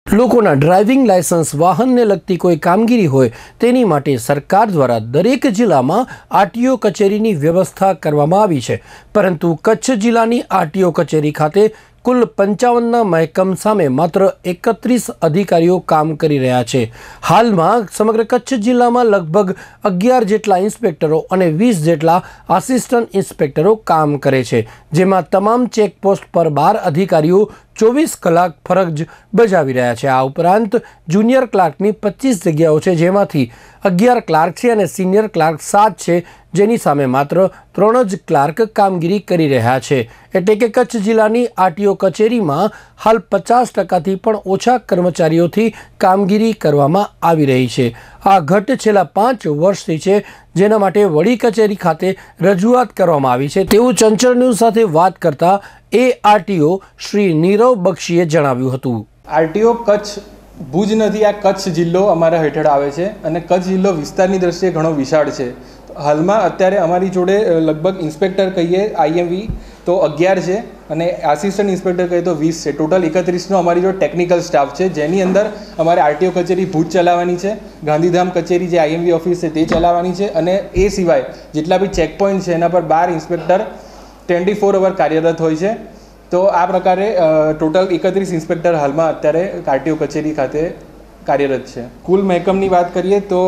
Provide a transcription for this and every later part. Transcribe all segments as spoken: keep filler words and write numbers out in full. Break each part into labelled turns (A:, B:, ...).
A: લોકોના driving licence વાહનને લગતી કોઈ કામગીરી હોય તેની માટે સરકાર દ્વારા દરેક જિલ્લામાં આરટીઓ કચેરીની વ્યવસ્થા કરવામાં આવી છે, પરંતુ કચ્છ જિલ્લાની આરટીઓ કચેરી ખાતે કુલ પંચાવનના મહેકમ સામે માત્ર એકત્રીસ અધિકારીઓ કામ કરી રહ્યા છે। હાલમાં સમગ્ર કચ્છ જિલ્લામાં લગભગ અગિયાર જેટલા ઇન્સ્પેક્ટરો અને વીસ જેટલા આસિસ્ટન્ટ ઇન્સ્પેક્ટરો કામ કરે છે, જેમાં તમામ ચેકપોસ્ટ પર બાર અધિકારીઓ ચોવીસ કલાક ફરજ બજાવી રહ્યા છે। આ ઉપરાંત જુનિયર ક્લાર્કની પચીસ જગ્યાઓ છે, જેમાંથી અગિયાર ક્લાર્ક છે અને સિનિયર ક્લાર્ક સાત છે, જેની સામે માત્ર ત્રણ જ ક્લાર્ક કામગીરી કરી રહ્યા છે। એટલે કે કચ્છ જિલ્લાની આરટીઓ કચેરીમાં હાલ પચાસ ટકાથી પણ ઓછા કર્મચારીઓથી કામગીરી કરવામાં આવી રહી છે। આ ઘટ છેલ્લા પાંચ વર્ષથી છે, જેના માટે વડી કચેરી ખાતે રજૂઆત કરવામાં આવી છે, તેવું ચંચળ ન્યૂઝ સાથે વાત કરતા એ આરટીઓ શ્રી નીરવ બક્ષીએ જણાવ્યું હતું।
B: આરટીઓ કચ્છ ભુજ નથી, આ કચ્છ જિલ્લો અમારા હેઠળ આવે છે અને કચ્છ જિલ્લો વિસ્તારની દ્રષ્ટિએ ઘણો વિશાળ છે। હાલમાં અત્યારે અમારી જોડે લગભગ ઇન્સ્પેક્ટર કહીએ આઈએમવી તો અગિયાર છે અને આસિસ્ટન્ટ ઇન્સ્પેક્ટર કહીએ તો વીસ છે। ટોટલ એકત્રીસનો અમારી જોડે ટેકનિકલ સ્ટાફ છે, જેની અંદર અમારે આરટીઓ કચેરી ભુજ ચલાવવાની છે, ગાંધીધામ કચેરી જે આઈએમવી ઓફિસ છે તે ચલાવવાની છે અને એ સિવાય જેટલા બી ચેકપોઈન્ટ છે એના પર બાર ઇન્સ્પેક્ટર ટ્વેન્ટી ફોર અવર કાર્યરત હોય છે। તો આ પ્રકારે ટોટલ એકત્રીસ ઇન્સ્પેક્ટર હાલમાં અત્યારે આરટીઓ કચેરી ખાતે કાર્યરત છે। કુલ મહેકમની વાત કરીએ તો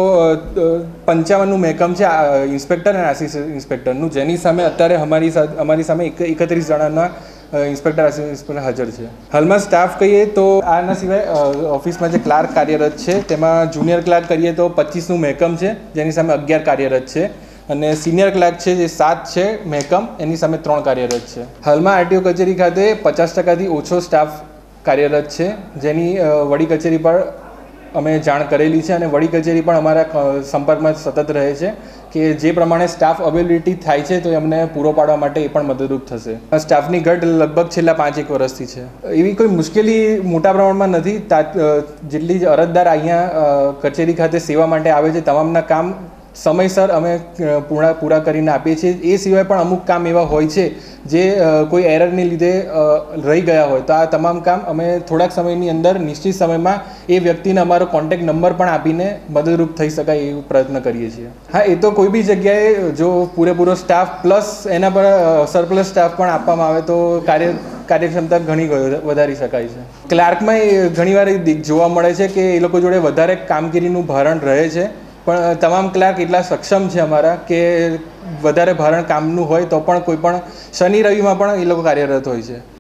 B: પંચાવનનું મહેકમ છે ઇન્સ્પેક્ટર અને આસિસ્ટન્ટ ઇન્સ્પેક્ટરનું, જેની સામે અત્યારે અમારી અમારી સામે એકત્રીસ જણાના ઇન્સ્પેક્ટર આસિસ્ટન્ટ ઇન્સ્પેક્ટર હાજર છે। હાલમાં સ્ટાફ કહીએ તો આના સિવાય ઓફિસમાં જે ક્લાર્ક કાર્યરત છે તેમાં જુનિયર ક્લાર્ક કરીએ તો પચીસનું મહેકમ છે, જેની સામે અગિયાર કાર્યરત છે અને સિનિયર ક્લાર્ક છે જે સાત છે મહેકમ, એની સામે ત્રણ કાર્યરત છે। હાલમાં આરટીઓ કચેરી ખાતે પચાસ ટકાથી ઓછો સ્ટાફ કાર્યરત છે, જેની વડી કચેરી પર અમે જાણ કરેલી છે અને વડી કચેરી પણ અમારા સંપર્કમાં સતત રહે છે કે જે પ્રમાણે સ્ટાફ અવેલેબિલિટી થાય છે તો એમને પૂરો પાડવા માટે એ પણ મદદરૂપ થશે। સ્ટાફની ઘટ લગભગ છેલ્લા પાંચ એક વર્ષથી છે। એવી કોઈ મુશ્કેલી મોટા પ્રમાણમાં નથી। જેટલી જ અરજદાર અહીંયા કચેરી ખાતે સેવા માટે આવે છે તમામના કામ સમયસર અમે પૂરા પૂરા કરીને આપીએ છીએ। એ સિવાય પણ અમુક કામ એવા હોય છે જે કોઈ એરરને લીધે રહી ગયા હોય તો આ તમામ કામ અમે થોડાક સમયની અંદર નિશ્ચિત સમયમાં એ વ્યક્તિને અમારો કોન્ટેક્ટ નંબર પણ આપીને મદદરૂપ થઈ શકાય એવો પ્રયત્ન કરીએ છીએ। હા, એ તો કોઈ બી જગ્યાએ જો પૂરેપૂરો સ્ટાફ પ્લસ એના પર સરપ્લસ સ્ટાફ પણ આપવામાં આવે તો કાર્ય કાર્યક્ષમતા ઘણી વધારી શકાય છે। ક્લાર્કમાં ઘણીવાર જોવા મળે છે કે એ લોકો જોડે વધારે કામગીરીનું ભારણ રહે છે, પણ તમામ ક્લાર્ક એટલા સક્ષમ છે અમારા કે વધારે ભારણ કામનું હોય તો પણ કોઈ પણ શનિ રવિમાં પણ એ લોકો કાર્યરત હોય છે।